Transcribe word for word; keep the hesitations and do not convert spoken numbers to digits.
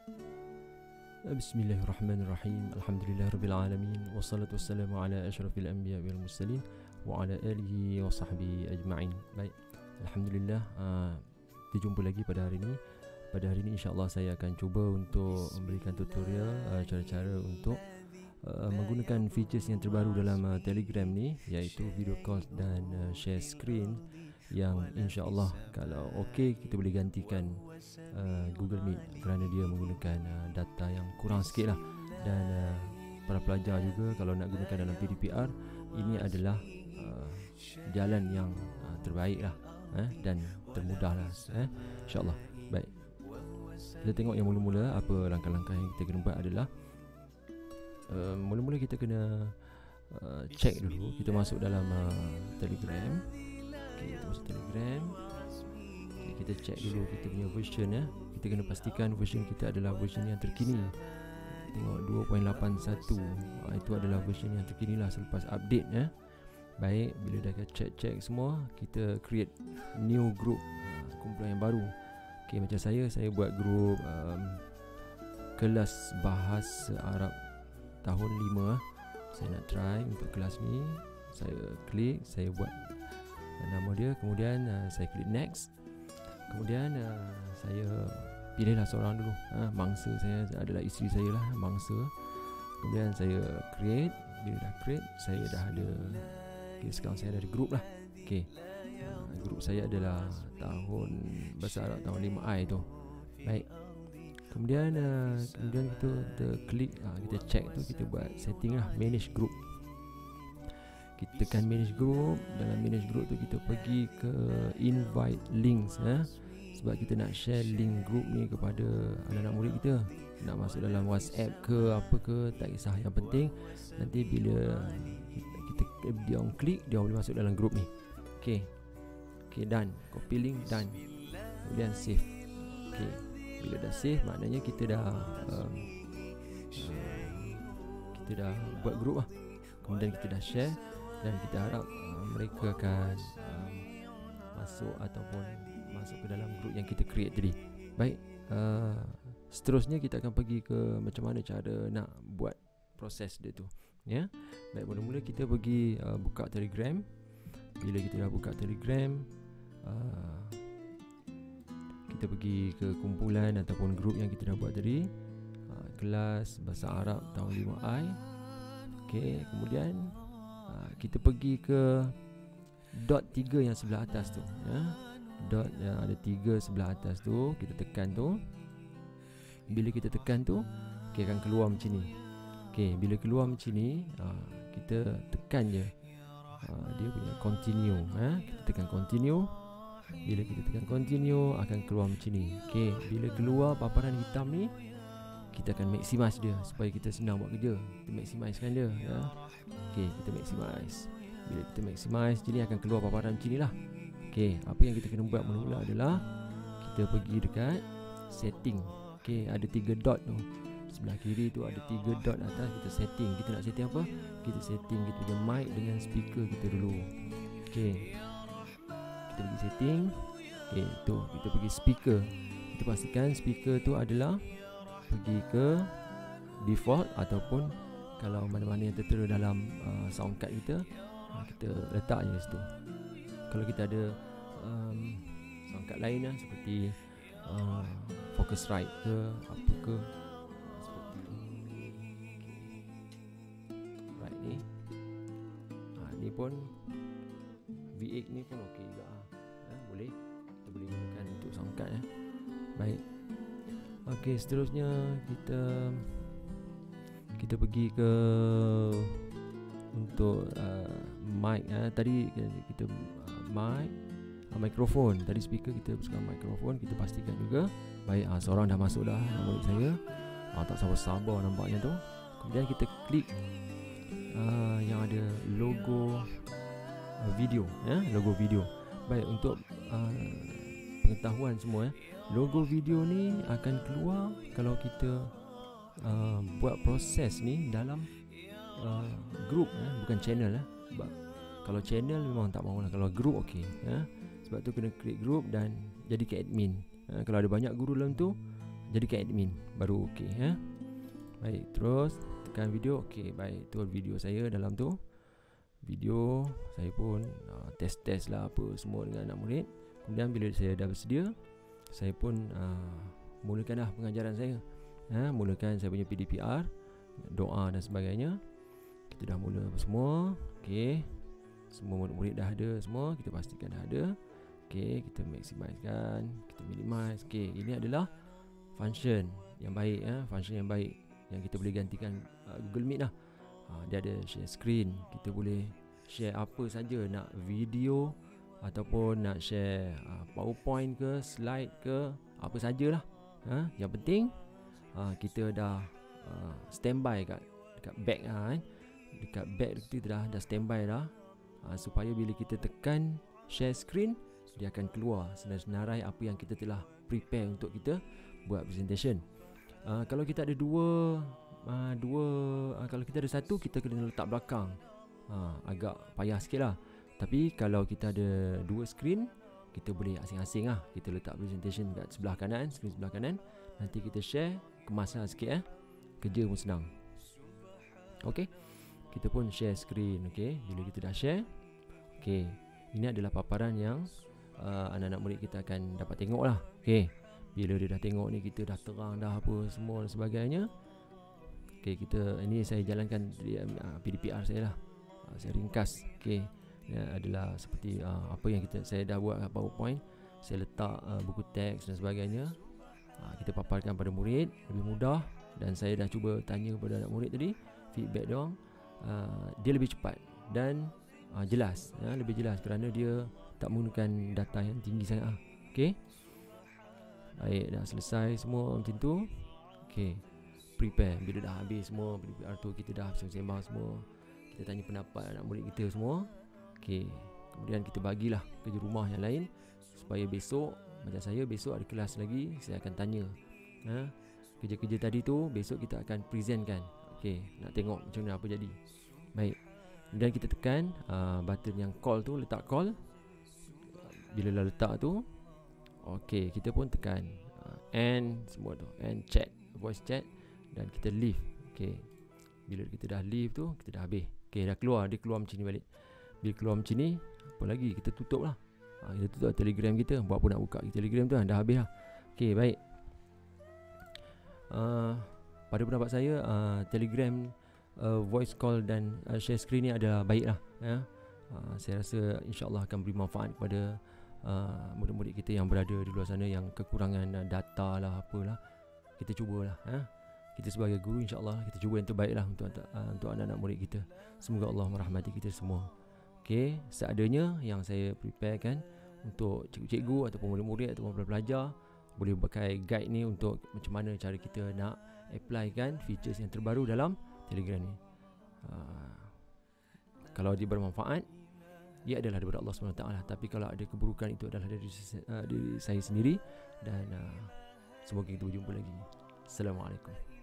Bismillahirrahmanirrahim. Alhamdulillahirabbil alamin. Wassalatu wassalamu ala asyrafil anbiya wal mursalin wa ala alihi wa sahbihi ajma'in. Baik. Alhamdulillah, uh, kita jumpa lagi pada hari ini. Pada hari ini insya-Allah saya akan cuba untuk memberikan tutorial uh, cara-cara untuk uh, menggunakan features yang terbaru dalam uh, Telegram ni, iaitu video call dan uh, share screen, yang insya-Allah kalau okey kita boleh gantikan uh, Google Meet kerana dia menggunakan uh, data yang kurang sikit lah. Dan uh, para pelajar juga kalau nak gunakan dalam P D P R, ini adalah uh, jalan yang uh, terbaik lah eh, dan termudah lah eh, insya-Allah. Baik, kita tengok yang mula-mula apa langkah-langkah yang kita kena buat adalah uh, mula-mula kita kena uh, check dulu. Kita masuk dalam uh, Telegram. Okay, kita masuk Telegram. Okay, kita check dulu kita punya version ya. Kita kena pastikan version kita adalah version yang terkini. Tengok dua titik lapan satu, ha, itu adalah version yang terkini lah selepas update ya. Baik, bila dah check-check semua, kita create new group, uh, kumpulan yang baru. Okay, macam saya, saya buat group um, kelas bahasa Arab tahun lima. Saya nak try untuk kelas ni. Saya klik, saya buat nama dia, kemudian uh, saya klik next. Kemudian uh, saya pilihlah seorang dulu, uh, mangsa saya adalah isteri saya lah, mangsa. Kemudian saya create. Bila dah create, saya dah ada, okay, sekarang saya dah ada group lah. Okay, uh, group saya adalah tahun bahasa Arab tahun lima I tu. Baik, kemudian uh, kemudian kita, kita klik, uh, kita check tu, kita buat setting lah, manage group. Kita tekan manage group. Dalam manage group tu kita pergi ke invite links eh? Sebab kita nak share link group ni kepada anak-anak murid kita. Nak masuk dalam WhatsApp ke apa ke, tak kisah. Yang penting nanti bila kita, kita dia orang klik, dia boleh masuk dalam group ni. Okay, okay, done. Copy link, done. Kemudian save. Okay, bila dah save, maknanya kita dah um, uh, kita dah buat group lah. Kemudian kita dah share, dan kita harap uh, mereka akan uh, masuk ataupun masuk ke dalam group yang kita create tadi. Baik, uh, seterusnya kita akan pergi ke macam mana cara nak buat proses dia tu ya. Baik, mula-mula kita pergi uh, buka Telegram. Bila kita dah buka Telegram, uh, kita pergi ke kumpulan ataupun group yang kita dah buat tadi, uh, kelas bahasa Arab tahun lima I. Okay, kemudian uh, kita pergi ke dot tiga yang sebelah atas tu ya. Dot yang ada tiga sebelah atas tu, kita tekan tu. Bila kita tekan tu, okay, akan keluar macam ni. Okay, bila keluar macam ni, uh, kita tekan je uh, dia punya continue eh? Kita tekan continue. Bila kita tekan continue, akan keluar macam ni. Okay, bila keluar paparan hitam ni, kita akan maximize dia supaya kita senang buat kerja. Kita maximizekan dia ya. Okay, kita maximize. Bila kita maximize, jadi akan keluar paparan macam ni lah. Okay, apa yang kita kena buat mula-mula adalah kita pergi dekat setting. Okay, ada tiga dot tu. Sebelah kiri tu ada tiga dot atas, kita setting. Kita nak setting apa? Kita setting kita punya mic dengan speaker kita dulu. Okay, kita pergi setting. Okay, tu kita pergi speaker. Kita pastikan speaker tu adalah pergi ke default, ataupun kalau mana-mana yang tertera dalam uh, sound card kita, uh, kita letak je situ. Kalau kita ada um, sound card lain lah, seperti uh, Focusrite ke apa ke, uh, seperti right ni, uh, ni pun V eight ni pun okey juga ah. Uh, boleh, kita boleh gunakan untuk sound card eh. Baik. Okey, seterusnya kita kita pergi ke untuk uh, mic eh. Tadi kita uh, mic, uh, mikrofon. Tadi speaker, kita sekarang mikrofon. Kita pastikan juga. Baik, uh, seorang dah masuk dah murid saya. Uh, tak sabar-sabar nampaknya tu. Kemudian kita klik uh, yang ada logo uh, video ya, logo video. Baik, untuk uh, pengetahuan semua eh, logo video ni akan keluar kalau kita uh, buat proses ni dalam uh, group eh, bukan channel eh. Sebab kalau channel memang tak mahulah, kalau group okey eh. Sebab tu kena create group dan jadi ke admin eh. Kalau ada banyak guru dalam tu, jadikan admin baru okey ya. Baik, terus tekan video. Okey, baik, tu video saya dalam tu. Video saya pun uh, test-test lah apa semua dengan anak murid. Kemudian bila saya dah bersedia, saya pun uh, mulakan dah pengajaran saya. Ha, mulakan saya punya P D P R, doa dan sebagainya. Kita dah mula apa semua. Okey, semua murid-murid dah ada semua, kita pastikan dah ada. Okey, kita maximizekan, kita minimize. Okey, ini adalah function yang baik ya, function yang baik yang kita boleh gantikan uh, Google Meet lah. Ha, dia ada share screen, kita boleh share apa saja, nak video ataupun nak share uh, PowerPoint ke, slide ke, apa sajalah. Ha, yang penting uh, kita dah uh, standby kat dekat back lah, kan. Dekat back kita dah dah standby dah, uh, supaya bila kita tekan share screen, dia akan keluar senarai apa yang kita telah prepare untuk kita buat presentation. Uh, kalau kita ada dua Uh, dua uh, kalau kita ada satu, kita kena letak belakang, uh, agak payah sikit lah. Tapi kalau kita ada dua screen, kita boleh asing-asing lah. Kita letak presentation kat sebelah kanan, screen sebelah kanan. Nanti kita share, kemas lah sikit eh. Kerja pun senang. Okay, kita pun share screen. Okay, bila kita dah share, okay, ini adalah paparan yang uh, anak-anak murid kita akan dapat tengok lah. Okay, bila dia dah tengok ni, kita dah terang dah apa semua dan sebagainya. Okay, kita ini saya jalankan uh, P D P R saya lah, uh, saya ringkas. Okay, ya, adalah seperti uh, apa yang kita saya dah buat kat PowerPoint. Saya letak uh, buku teks dan sebagainya. uh, Kita paparkan pada murid, lebih mudah. Dan saya dah cuba tanya pada anak murid tadi, feedback dia orang, uh, dia lebih cepat dan uh, jelas, ya, lebih jelas kerana dia tak menggunakan data yang tinggi sangat lah. Okay, baik, dah selesai semua macam tu. Okay, prepare. Bila dah habis semua P D P R tu, kita dah sembang semua, kita tanya pendapat anak murid kita semua. Okay, kemudian kita bagilah kerja rumah yang lain, supaya besok, macam saya besok ada kelas lagi, saya akan tanya ha, kerja-kerja tadi tu besok kita akan presentkan. Okay, nak tengok macam mana apa jadi. Baik, kemudian kita tekan uh, button yang call tu, letak call. Bila dah letak tu, okay, kita pun tekan uh, end semua tu, end chat, voice chat, dan kita leave. Okay, bila kita dah leave tu, kita dah habis. Okay, dah keluar, dia keluar macam ni balik. Bila keluar macam ni, apa lagi, kita tutup lah. ha, Kita tutup Telegram kita. Buat apa nak buka Telegram tu, dah habis lah. Okay, baik. uh, Pada pendapat saya, uh, Telegram uh, voice call dan uh, share screen ni adalah baik lah ya. uh, Saya rasa insyaAllah akan beri manfaat kepada uh, murid-murid kita yang berada di luar sana, yang kekurangan uh, data lah, apalah. Kita cubalah ya. Kita sebagai guru, insyaAllah kita cuba yang terbaik lah untuk, uh, untuk anak-anak murid kita. Semoga Allah merahmati kita semua. Okay, seadanya yang saya preparekan untuk cikgu-cikgu ataupun murid-murid ataupun pelajar, boleh pakai guide ni untuk macam mana cara kita nak applykan features yang terbaru dalam Telegram ni. uh, Kalau dia bermanfaat, ia adalah daripada Allah subhanahu wa taala. Tapi kalau ada keburukan, itu adalah dari uh, diri saya sendiri. Dan uh, semoga kita berjumpa lagi. Assalamualaikum.